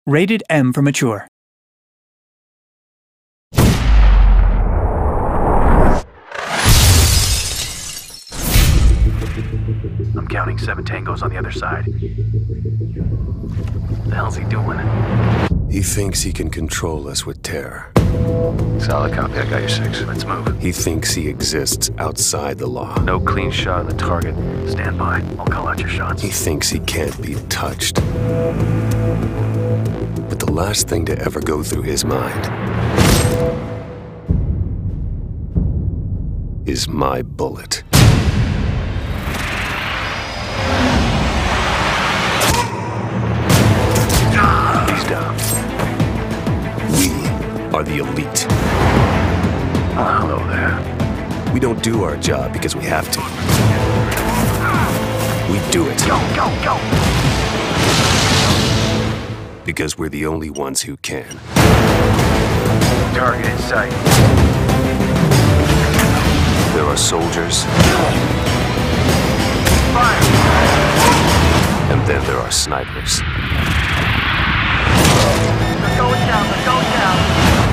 Rated M for mature. I'm counting 7 tangos on the other side. The hell's he doing? He thinks he can control us with terror. Solid copy, I got your 6. Let's move. He thinks he exists outside the law. No clean shot on the target. Stand by. I'll call out your shots. He thinks he can't be touched. But the last thing to ever go through his mind is my bullet. He's down. We are the elite. Oh, hello there. We don't do our job because we have to. We do it. Go, go, go! Because we're the only ones who can. Target in sight. There are soldiers. Fire! And then there are snipers. They're going down, they're going down.